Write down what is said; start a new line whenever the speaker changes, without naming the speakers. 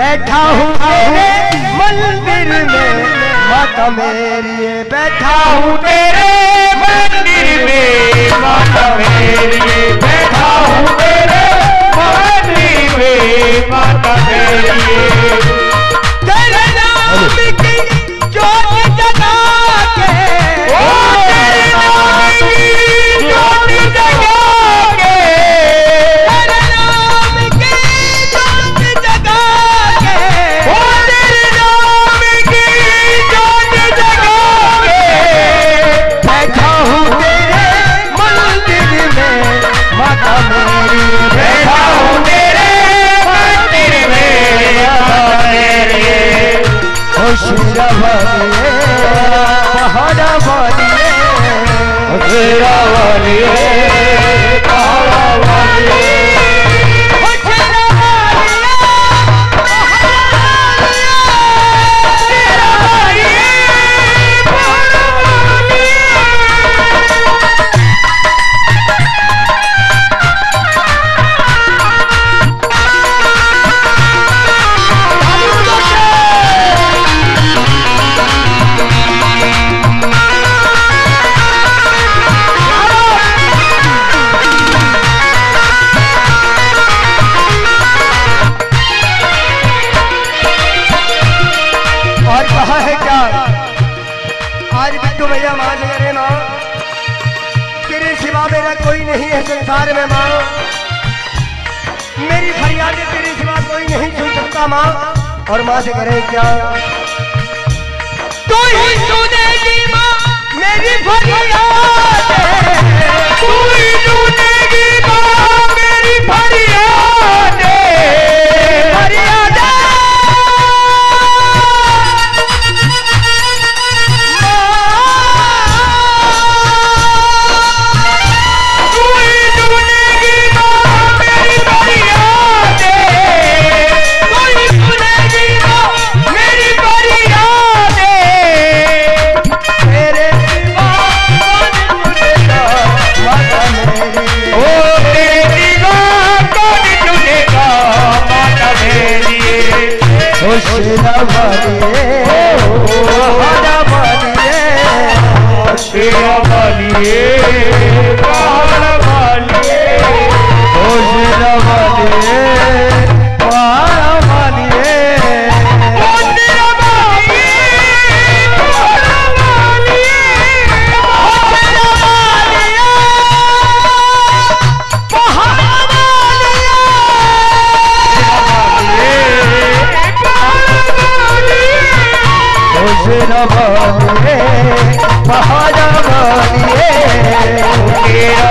बैठा हूँ तेरे मंदिर में माता मेरी, बैठा हूँ तेरे मंदिर में माता मेरी, बैठा हूँ तेरे मंदिर में माता मेरी। तेरे नाम की ज्योत जगा के, ओ तेरे नाम की ज्योत जगा के, तेरे नाम की ज्योत जगा के, ओ तेरे नाम की ज्योत जगा के, बैठा हूँ तेरे मंदिर में माता मेरी, बैठा हूँ तेरे मंदिर में माता मेरी। शेरा वालिए पहाड़ा वालिए, शेरा वालिए पहाड़ा वालिए, शेरा वालिए पहाड़ा वालिए, शेरा वालिए पहाड़ा वालिए। और कहा है क्या आज बिट्टू भैया मां जगह मां, तेरे सिवा मेरा कोई नहीं है संसार में मां, मेरी फरियादें तेरे सिवा कोई नहीं सुन सकता मां। और मां से करे क्या, तू ही सुनेगी मां मेरी फरियादें, तू ही सुनेगी मां मेरी फरियादें, फरियादें शेरा वालिए पहाड़ा वालिए, शेरा वालिए पहाड़ा वालिए, शेरा वालिए पहाड़ा वालिए, शेरा वालिए पहाड़ा वालिए, शेरा वालिए पहाड़ा वालिए, शेरा वालिए पहाड़ा वालिए,